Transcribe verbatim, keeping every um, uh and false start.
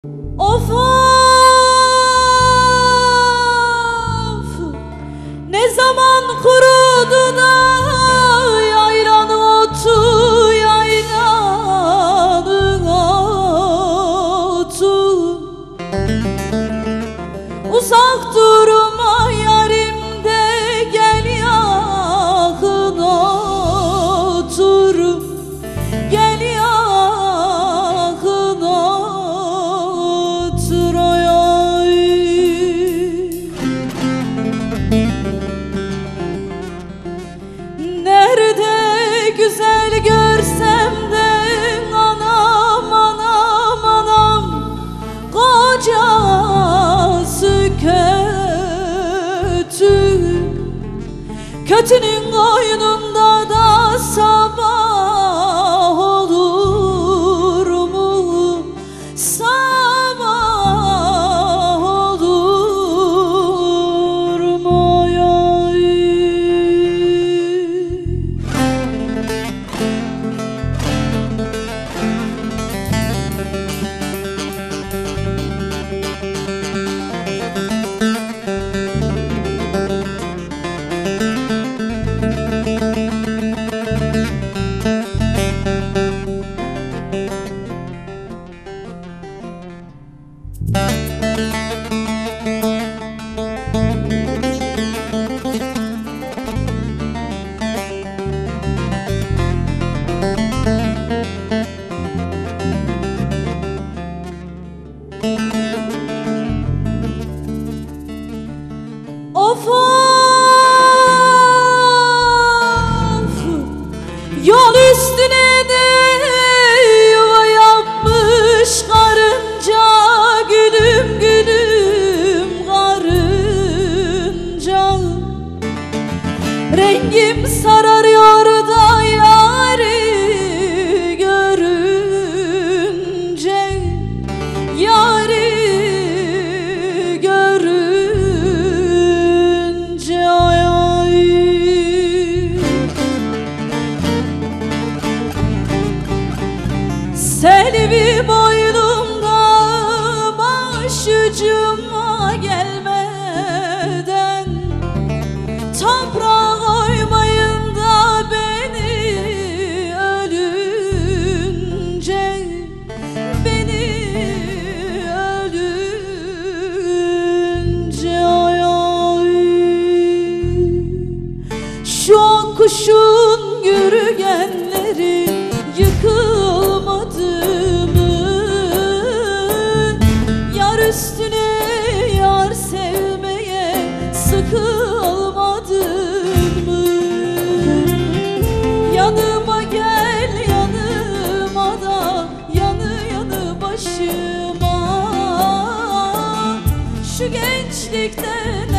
Of of, ne zaman kurudu da yaylanın otu, yaylanın otu. Uzak durma yarim de gel yakın otur, gel yakın otur oy oy. Nerede güzel görsem de anam anam anam, kocası kötü, kötünün koynunda da sabah olur mu? Sabah olur mu? Oy oy. Of of, yol üstüne de yuva yapmış karınca, gülüm gülüm karınca. Rengim sararıyor da yari görünce, yari Selvi boynumda başucuma gelmeden, toprağa koymayın da beni ölünce, beni ölünce ay ay. Şu an kuşun yürüyenleri yıkılmadı mı? Yar üstüne yar sevmeye sıkılmadın mı? Yanıma gel, yanıma da yanı yanı başıma. Şu gençlikten